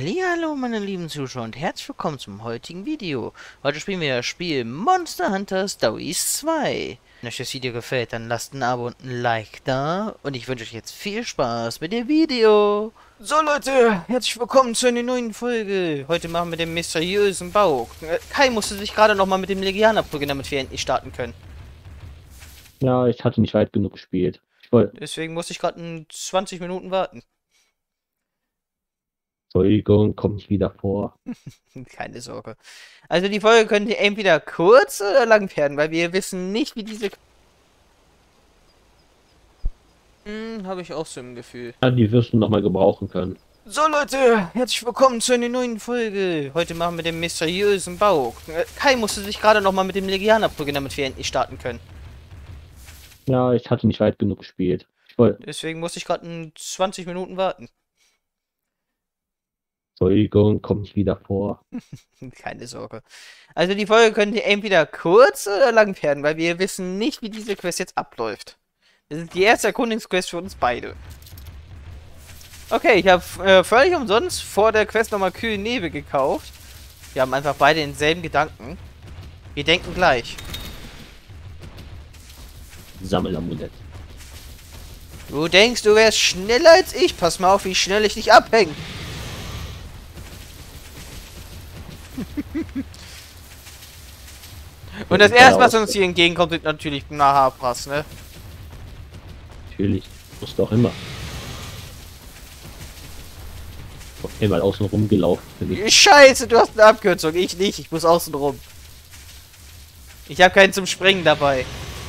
Hallihallo meine lieben Zuschauer und herzlich willkommen zum heutigen Video. Heute spielen wir das Spiel Monster Hunter Stories 2. Wenn euch das Video gefällt, dann lasst ein Abo und ein Like da und ich wünsche euch jetzt viel Spaß mit dem Video. So Leute, herzlich willkommen zu einer neuen Folge. Heute machen wir den mysteriösen Bauch. Kai musste sich gerade nochmal mit dem Legianer prügeln, damit wir endlich starten können. Ja, ich hatte nicht weit genug gespielt. Ich wollte. Deswegen musste ich gerade 20 Minuten warten. Entschuldigung, kommt nicht wieder vor. Keine Sorge. Also die Folge könnte entweder kurz oder lang werden, weil wir wissen nicht, wie diese... habe ich auch so im Gefühl. Ja, die wirst du noch mal gebrauchen können. So Leute, herzlich willkommen zu einer neuen Folge. Heute machen wir den mysteriösen Bauch. Kai musste sich gerade nochmal mit dem Legianer prügeln, damit wir endlich starten können. Ja, ich hatte nicht weit genug gespielt. Ich wollte. Deswegen musste ich gerade 20 Minuten warten. Entschuldigung, kommt nicht wieder vor. Keine Sorge. Also die Folge könnte entweder kurz oder lang werden, weil wir wissen nicht, wie diese Quest jetzt abläuft. Das ist die erste Erkundungsquest für uns beide. Okay, ich habe völlig umsonst vor der Quest nochmal Kühl Nebel gekauft. Wir haben einfach beide denselben Gedanken. Wir denken gleich. Sammelamulett. Du denkst, du wärst schneller als ich? Pass mal auf, wie schnell ich dich abhänge. Und das erste, was uns hier entgegenkommt, sind natürlich Nahapas, ne? Natürlich. Muss doch immer. Einmal außen rumgelaufen, finde ich. Scheiße, du hast eine Abkürzung. Ich nicht, ich muss außen rum. Ich habe keinen zum Springen dabei.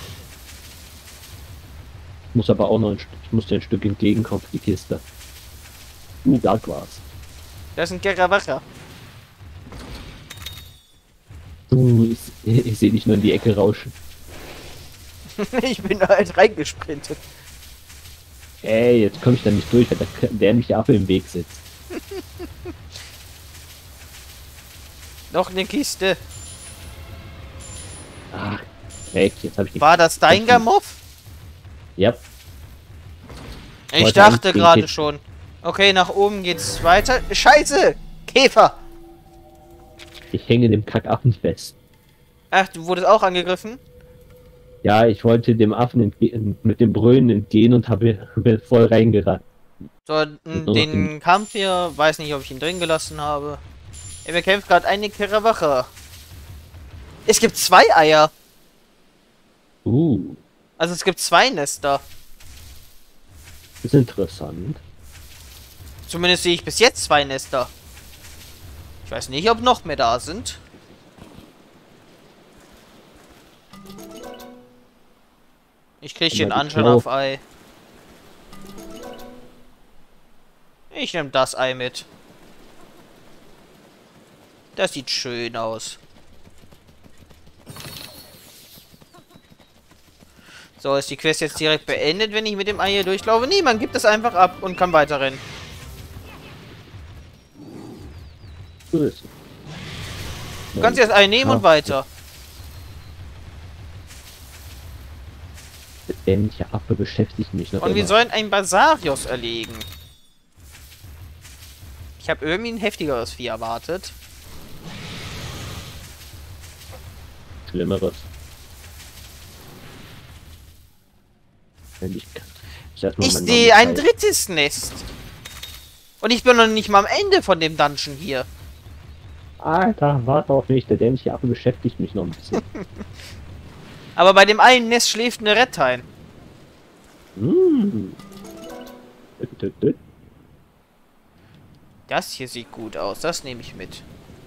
Ich muss aber auch noch ich muss dir ein Stück entgegenkommen für die Kiste. Da war's. Das ist ein Kerawacha. Ich sehe dich nur in die Ecke rauschen. Ich bin da halt reingesprintet. Ey, jetzt komme ich da nicht durch, weil der mich Affe im Weg sitzt. Noch eine Kiste. Ach, weg, jetzt habe ich die. War das dein Gamov? Ja. Ich Heute dachte Abend gerade geht- schon. Okay, nach oben geht's weiter. Scheiße! Käfer! Ich hänge dem Kackaffen fest. Ach, du wurdest auch angegriffen? Ja, ich wollte dem Affen mit dem Brüllen entgehen und habe voll reingerannt. So, noch den Kampf hier, weiß nicht, ob ich ihn drin gelassen habe. Er bekämpft gerade eine Kerawache. Es gibt 2 Eier. Also es gibt 2 Nester. Das ist interessant. Zumindest sehe ich bis jetzt 2 Nester. Ich weiß nicht, ob noch mehr da sind. Ich kriege den Anschein auf Ei. Ich nehme das Ei mit. Das sieht schön aus. So, ist die Quest jetzt direkt beendet, wenn ich mit dem Ei hier durchlaufe? Nee, man gibt es einfach ab und kann weiterrennen. Du kannst jetzt das Ei nehmen und weiter. Der dämliche Affe beschäftigt mich noch Und wir immer. sollen einen Basarios erlegen. Ich habe irgendwie ein heftigeres Vieh erwartet. Schlimmeres. Wenn ich kann. Ich sehe ein drittes Nest. Und ich bin noch nicht mal am Ende von dem Dungeon hier. Alter, warte auf mich. Der dämliche Affe beschäftigt mich noch ein bisschen. Aber bei dem einen Nest schläft eine Rettine. Das hier sieht gut aus. Das nehme ich mit.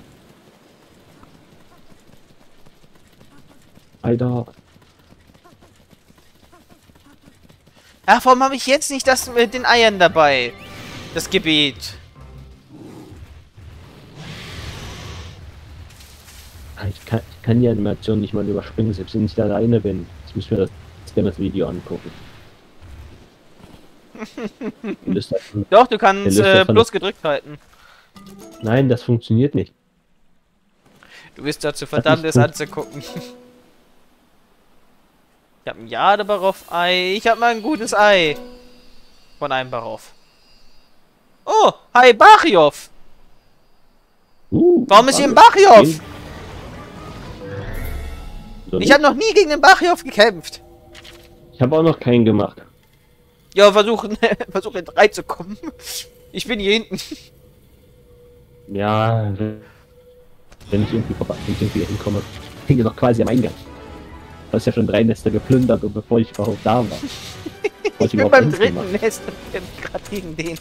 Alter. Ach, warum habe ich jetzt nicht das mit den Eiern dabei? Das Gebet. Ich kann die Animation nicht mal überspringen, selbst wenn ich da alleine bin. Jetzt müssen wir das Video angucken. Doch, du kannst bloß gedrückt halten. Nein, das funktioniert nicht. Du bist dazu verdammt, es anzugucken. Ich habe ein Jadebaroff-Ei. Ich habe mal ein gutes Ei. Von einem Baroff. Oh, hi Bariov. Warum ist hier ein Barioth? So Ich habe noch nie gegen den Barioth gekämpft. Ich habe auch noch keinen gemacht. Ja, versuch in 3 zu kommen. Ich bin hier hinten. Ja, wenn ich irgendwie hinkomme. Ich hänge doch quasi am Eingang. Du hast ja schon 3 Nester geplündert, und bevor ich überhaupt da war. Ich bin beim 3. Nest und kämpfe gerade gegen den.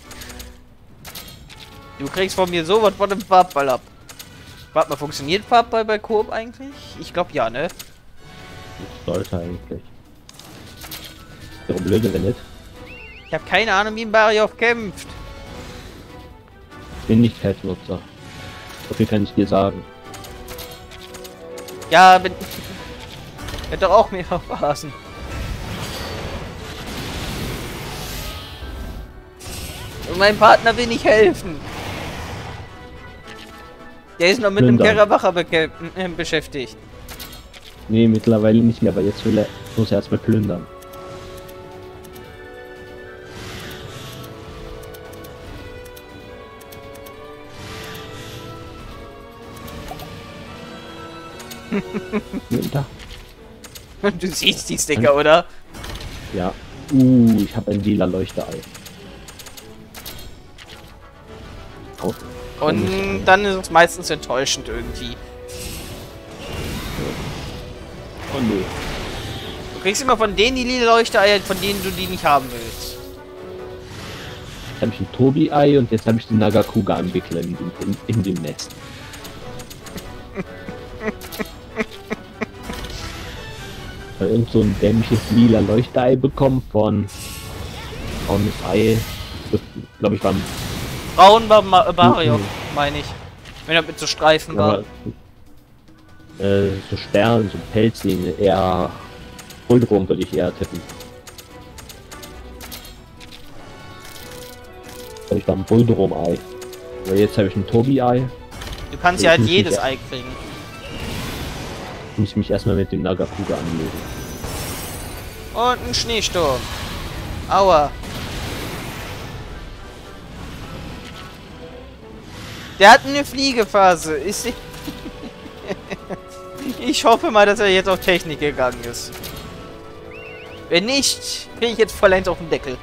Du kriegst von mir sowas von dem Farbball ab. Warte mal, funktioniert Farbball bei Coop eigentlich? Ich glaube ja, ne? Sollte eigentlich. Warum blöde, wenn nicht? Ich habe keine Ahnung, wie ein Barioth kämpft. Ich bin nicht Feldnutzer. So viel kann ich dir sagen. Ja, bin... Hätte doch auch mir aufpassen. Und mein Partner will nicht helfen. Der ist noch mit dem Kerabacher beschäftigt. Nee, mittlerweile nicht mehr, aber jetzt muss er erstmal plündern. Da. Du siehst die Sticker, oder? Ja. Ich habe ein lila Leuchteei. Oh. Und dann ist es meistens enttäuschend irgendwie. Oh nee. Du kriegst immer von denen die lila Leuchteeier, von denen du die nicht haben willst. Jetzt habe ich ein Tobi-Ei und jetzt habe ich den Nagakuga am Wickler in dem Nest. Irgend so ein dämliches lila Leuchtei bekommen von braunes Ei. Glaube ich war ein Braun war Barioth, meine ich. Wenn er mit so Streifen war. So Stern, so Pelzlinge, eher Bullrum würde ich eher tippen. Ich war ein Bullrum-Ei. Aber jetzt habe ich ein Tobi-Ei. Du kannst ja halt jedes Ei kriegen. Muss ich mich erstmal mit dem Nagakuga anlegen. Und ein Schneesturm. Aua. Der hat eine Fliegephase. Ich hoffe mal, dass er jetzt auf Technik gegangen ist. Wenn nicht, bin ich jetzt vollends auf dem Deckel.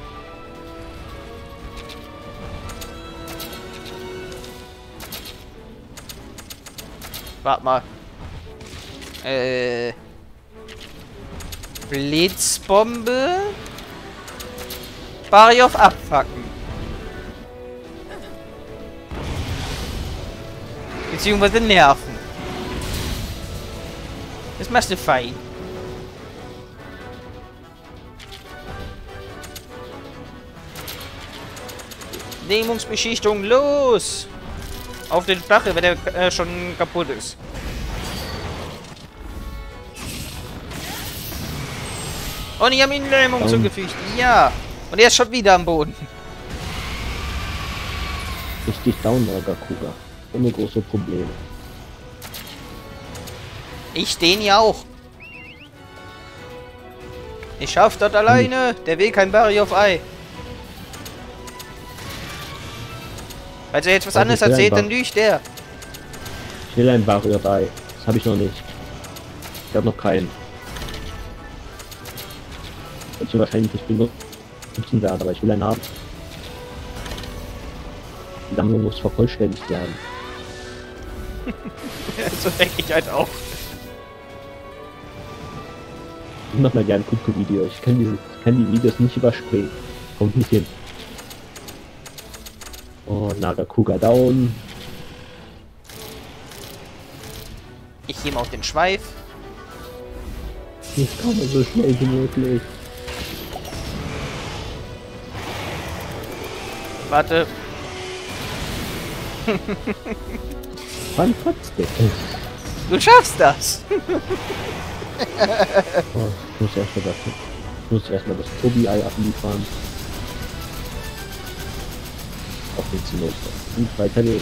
Warte mal. Blitzbombe. Barioth abfacken. Beziehungsweise nerven. Das machst du fein. Lähmungsbeschichtung, los! Auf den Flache, wenn der schon kaputt ist. Und ich habe ihm Lähmung zugefügt. Ja. Und er ist schon wieder am Boden. Richtig down, Nagakuga. Ohne große Probleme. Ich den ja auch. Ich schaff das alleine. Der will kein Barioth Ei. Falls er jetzt was anderes erzählt, dann lügt der. Ich will ein Barioth Ei. Das habe ich noch nicht. Ich habe noch keinen. Ich will wahrscheinlich nicht benutzen werden, aber ich will einen haben. Die Sammlung muss vervollständigt werden. So denke ich halt auch. Ich mach mal gerne ein Kuku-Video. Ich kann die Videos nicht überspringen. Kommt nicht hin. Oh, Nagakuga down. Ich nehme auch den Schweif. Ich komme so schnell wie möglich. Warte. Fantastisch. Du schaffst das. Oh, ich muss erstmal das Tobi-Ei abliefern. Auf den Zinnober. Und weiter geht's.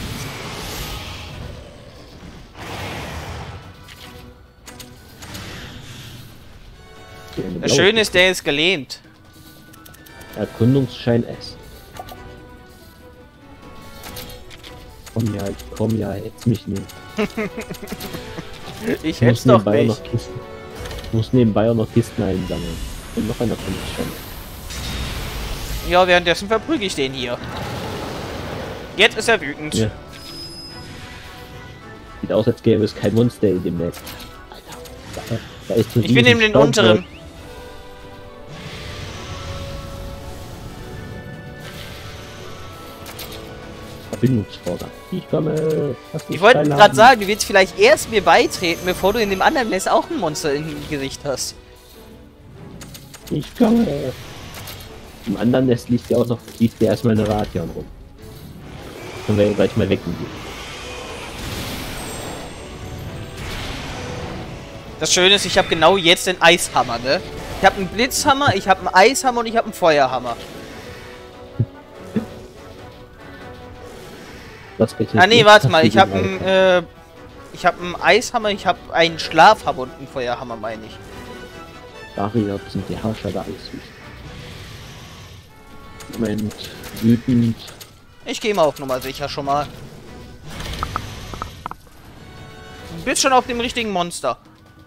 Das Schöne ist, der ist gelähmt. Erkundungsschein S. Komm ja, jetzt mich nicht. Ich hätt's doch nicht. Ich muss nebenbei auch noch Kisten einsammeln. Und noch einer kommt schon. Ja, währenddessen verprüge ich den hier. Jetzt ist er wütend. Ja. Sieht aus, als gäbe es kein Monster in dem Netz. Alter, da ist so Ich bin in den unteren. Verbindungsvorgang. Ich komme. Ich wollte gerade sagen, du willst vielleicht erst mir beitreten, bevor du in dem anderen Nest auch ein Monster im Gesicht hast. Ich komme. Im anderen Nest liegt ja auch noch, liegt ja erstmal eine Radion rum. Können wir ja gleich mal wecken. Das Schöne ist, ich habe genau jetzt den Eishammer, ne? Ich habe einen Blitzhammer, ich habe einen Eishammer und ich habe einen Feuerhammer. Ah nee, warte mal, ich habe einen Eishammer, ich habe einen Schlafhammer und einen Feuerhammer, meine ich. Barrier sind die Herrscher der Eiswüste. Moment, wütend. Ich gehe mal auf Nummer sicher schon mal. Du bist schon auf dem richtigen Monster.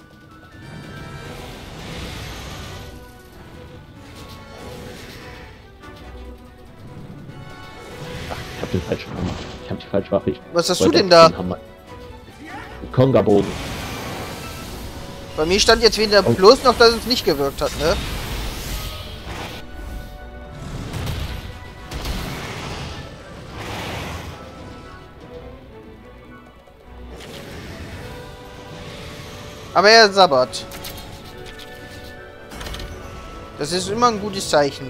Ich hab den falschen Hammer. Ich hab die falsche Waffe. Was hast du denn da? Konga-Bogen. Bei mir stand jetzt wieder bloß noch, dass es nicht gewirkt hat, ne? Aber er sabbert. Das ist immer ein gutes Zeichen.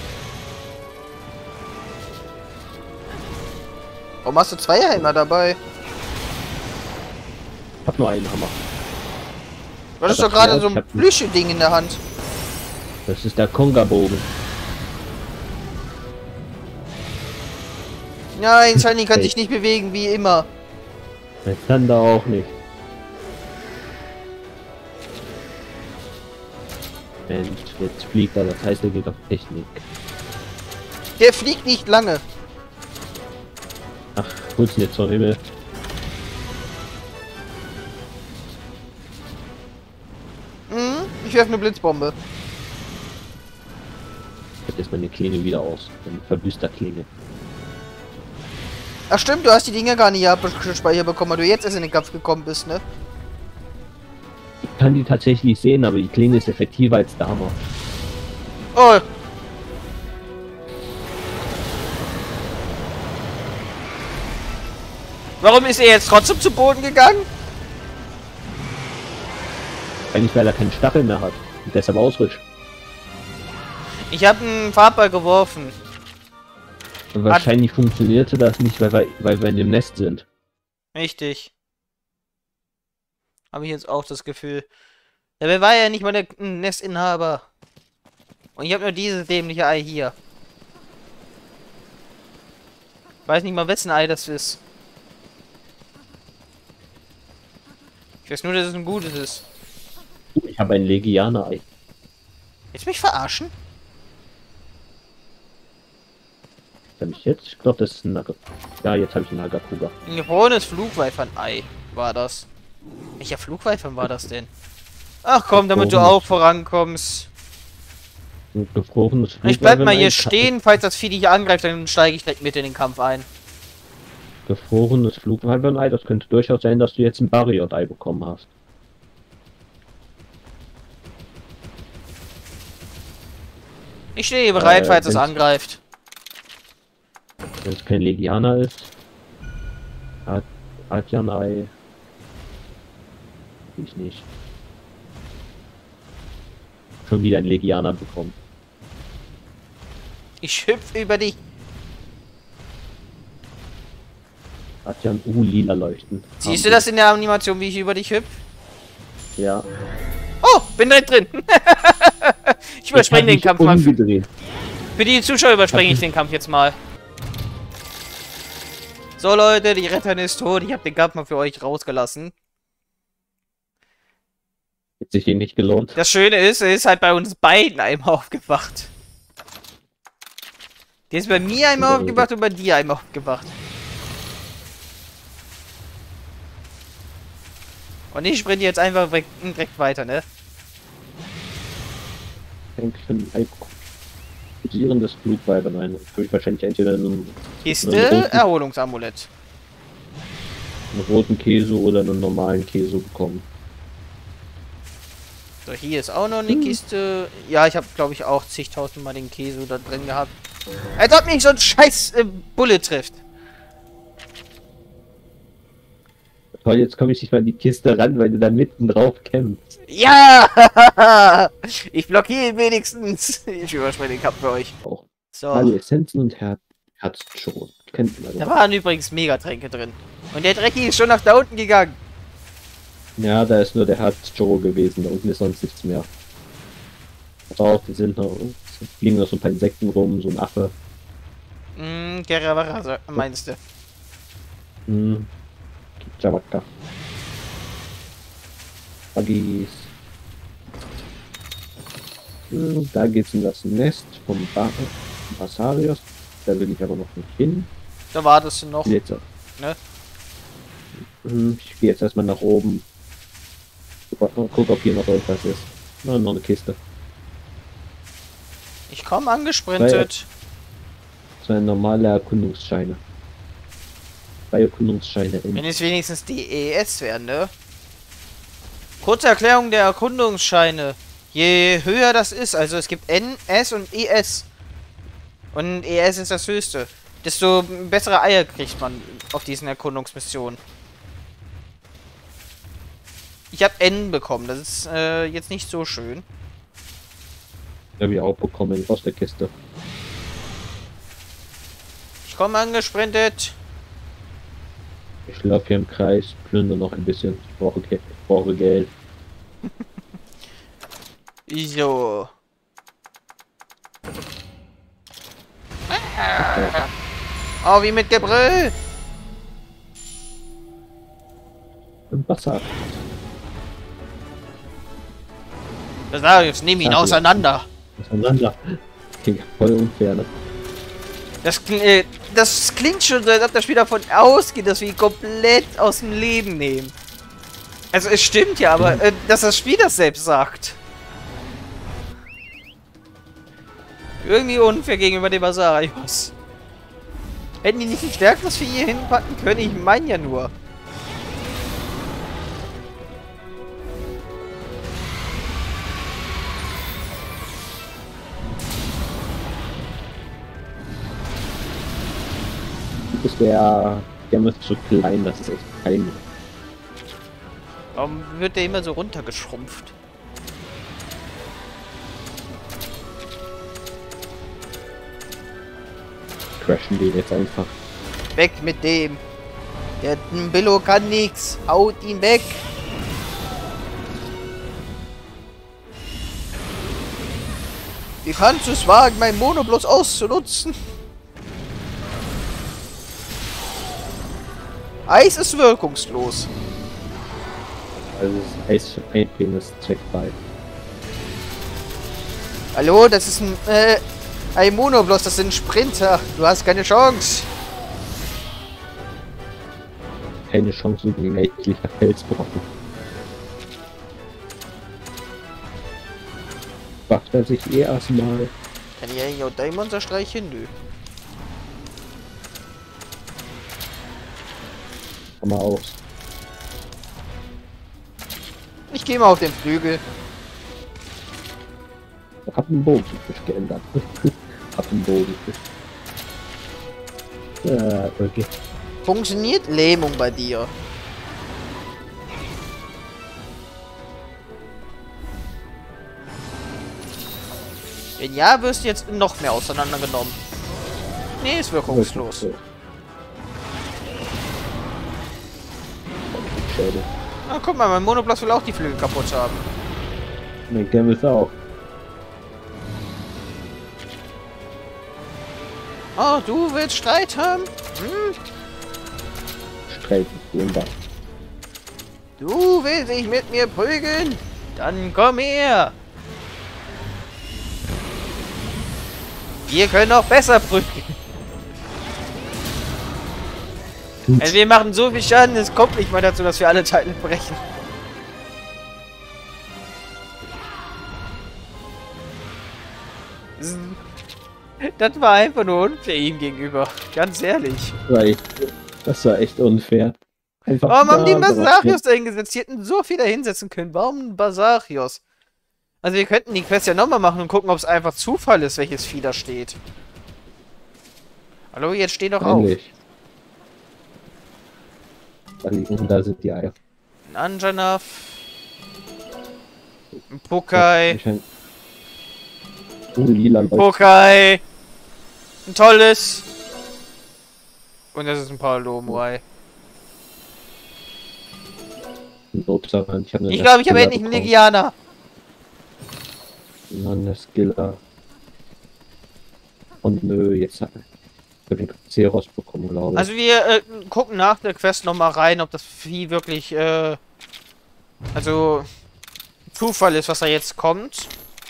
Warum hast du zwei Helmer dabei? Ich hab nur einen Hammer. Du hattest doch gerade so ein Plüsche-Ding in der Hand. Das ist der Konga-Bogen. Nein, Shiny kann sich nicht bewegen, wie immer. Der Thunder auch nicht. Mensch, jetzt fliegt er, das heißt, er geht auf Technik. Der fliegt nicht lange. Ach, hol's jetzt zum Himmel. Ich werfe eine Blitzbombe. Jetzt ist meine Klinge wieder aus. Eine Verbüsterklinge. Ach stimmt, du hast die Dinger gar nicht abgespeichert bekommen, weil du jetzt erst in den Kampf gekommen bist, ne? Ich kann die tatsächlich sehen, aber die Klinge ist effektiver als der Hammer. Oh. Warum ist er jetzt trotzdem zu Boden gegangen? Eigentlich, weil er keinen Stachel mehr hat und deshalb ausrutscht. Ich habe einen Farbball geworfen. Und wahrscheinlich funktionierte das nicht, weil wir in dem Nest sind. Richtig. Habe ich jetzt auch das Gefühl. Dabei war ja nicht mal der Nestinhaber. Und ich habe nur dieses dämliche Ei hier. Weiß nicht mal, wessen Ei das ist. Ich weiß nur, dass es ein gutes ist. Ich habe ein Legianer-Ei. Willst du mich verarschen? Ich jetzt? Ich glaube, das ist ein Naga. Ja, jetzt habe ich einen Nagakuga. Ein gefrorenes Flugweifern-Ei war das. Welcher Flugweifern war das denn? Ach komm, damit du auch vorankommst. Ein gefrorenes Ich bleib mal hier stehen, falls das Vieh dich angreift, dann steige ich direkt mit in den Kampf ein. Gefrorenes Flugweifern-Ei, das könnte durchaus sein, dass du jetzt ein Barrier-Ei bekommen hast. Ich stehe bereit, falls es angreift. Wenn es kein Legianer ist. Adjan-Ei. Ich nicht. Schon wieder ein Legianer bekommen. Ich hüpfe über dich. Adjan, lila leuchten. Siehst du das in der Animation, wie ich über dich hüpfe? Ja. Oh, bin direkt drin. Ich überspringe den Kampf mal. Für die Zuschauer überspringe ich den Kampf jetzt mal. So Leute, die Retterin ist tot. Ich habe den Kampf mal für euch rausgelassen. Hat sich hier nicht gelohnt. Das Schöne ist, er ist halt bei uns beiden einmal aufgewacht. Der ist bei mir einmal aufgewacht und bei dir einmal aufgewacht. Und ich sprinte jetzt einfach direkt weiter, ne? Eigentlich ein pulsierendes Flugweiter, nein. Würde ich wahrscheinlich entweder einen Kiste, Erholungsamulett. roten Käse oder einen normalen Käse bekommen. So, hier ist auch noch eine Kiste. Ja, ich habe, glaube ich, auch zigtausendmal den Käse da drin gehabt. Als ob mich so ein scheiß Bulle trifft. Toll, jetzt komme ich nicht mal an die Kiste ran, weil du da mitten drauf kämpfst. Ja! Ich blockiere ihn wenigstens. Ich überspringe den Kampf für euch. Auch. So. Alle Essenzen und Herzschoten. Kennt man Da ja. waren übrigens Megatränke drin. Und der Drecki ist schon nach da unten gegangen. Ja, da ist nur der Herzchoro gewesen, da unten ist sonst nichts mehr. Auch, die sind noch, fliegen noch so ein paar Insekten rum, so ein Affe. Geravara, meinst du? Jawaka. Buggies. Da geht's in das Nest vom Basarios. Da will ich aber noch nicht hin. Da wartest du noch. Jetzt, Ne? Ich gehe jetzt erstmal nach oben. Guck, ob hier noch irgendwas ist. Na, noch eine Kiste. Ich komme angesprintet. So ein normaler Erkundungsscheine. 2 Erkundungsscheine in. Wenn es wenigstens die ES wären, ne? Kurze Erklärung der Erkundungsscheine. Je höher das ist, also es gibt N, S und ES. Und ES ist das höchste. Desto bessere Eier kriegt man auf diesen Erkundungsmissionen. Ich habe N bekommen, das ist jetzt nicht so schön. Habe ich auch bekommen aus der Kiste. Ich komme angesprintet. Ich laufe hier im Kreis, plündere noch ein bisschen. Ich brauche Geld. So. Oh, wie mit Gebrüll. Im Wasser. Das war jetzt, nehm ihn auseinander. Auseinander. Okay, voll unfair, ne? Das klingt schon so, als ob das Spiel davon ausgeht, dass wir ihn komplett aus dem Leben nehmen. Also es stimmt ja, aber dass das Spiel das selbst sagt. Irgendwie unfair gegenüber dem Basarios. Hätten die nicht ein stärkeres Vieh hier hinpacken können? Ich meine ja nur. Ist der ist so klein, das ist echt kein. Warum wird der immer so runtergeschrumpft? Crashen die jetzt einfach. Weg mit dem. Der Billo kann nichts. Haut ihn weg. Wie kannst du es wagen, mein Mono bloß auszunutzen? Eis ist wirkungslos. Also das Eis einbringen ist zweckfrei. Hallo, das ist ein Monobloss, das sind Sprinter. Du hast keine Chance. Keine Chance gegen etlicher Felsbrocken. Wacht er sich erstmal. Kann ich eigentlich auch dein Monster streichen? Nö. Komm mal aus. Ich gehe mal auf den Flügel. Ich hab einen Bogenfisch geändert. Hab einen Bogenfisch. Ja, okay. Funktioniert Lähmung bei dir? Wenn ja, wirst du jetzt noch mehr auseinandergenommen. Nee, ist wirkungslos. Schade. Na, guck mal, mein Monobloss will auch die Flügel kaputt haben. Mein Gamble auch. Oh, du willst Streit haben? Hm? Streiten, wunderbar. Du willst dich mit mir prügeln? Dann komm her! Wir können auch besser prügeln. Also wir machen so viel Schaden, es kommt nicht mal dazu, dass wir alle Teile brechen. Das war einfach nur unfair ihm gegenüber. Ganz ehrlich. Das war echt unfair. Einfach Warum haben die einen drauf. Basarios da hingesetzt? Die hätten so viel da hinsetzen können. Warum ein Basarios? Also wir könnten die Quest ja nochmal machen und gucken, ob es einfach Zufall ist, welches Vieh da steht. Hallo, jetzt steh doch auf. Ähnlich. Da sind die Eier. Ein Anjanath. Ein Pokai. Lila Ein Pokai. Ein tolles. Und das ist ein Palomurai. Ich glaube, Ich habe endlich einen Legianer. Eine Skiller. Und nö, jetzt habe ich den Xeros bekommen, glaube ich. Also wir gucken nach der Quest nochmal rein, ob das Vieh wirklich, also Zufall ist, was da jetzt kommt.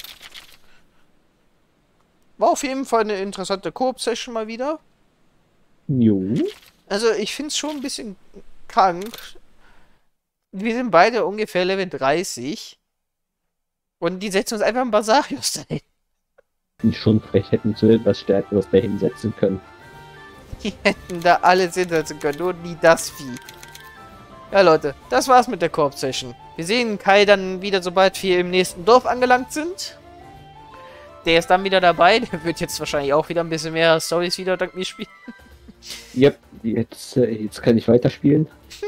War auf jeden Fall eine interessante Koop-Session mal wieder. Jo. Also ich finde es schon ein bisschen krank. Wir sind beide ungefähr Level 30. Und die setzen uns einfach einen Basarios dahin. Die schon frech hätten zu etwas Stärkeres da hinsetzen können. Die hätten da alles hinsetzen können, nur nie das Vieh. Ja Leute, das war's mit der Koop-Session. Wir sehen Kai dann wieder, sobald wir im nächsten Dorf angelangt sind. Der ist dann wieder dabei. Der wird jetzt wahrscheinlich auch wieder ein bisschen mehr Storys wieder dank mir spielen. Yep, jetzt kann ich weiterspielen.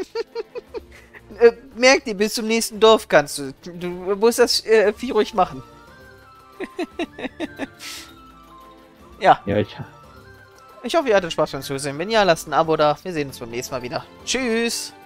Merkt ihr, bis zum nächsten Dorf kannst du. Du musst das Vieh ruhig machen. Ja. Ja, Ich hoffe, ihr hattet Spaß beim Zusehen. Wenn ja, lasst ein Abo da. Wir sehen uns beim nächsten Mal wieder. Tschüss!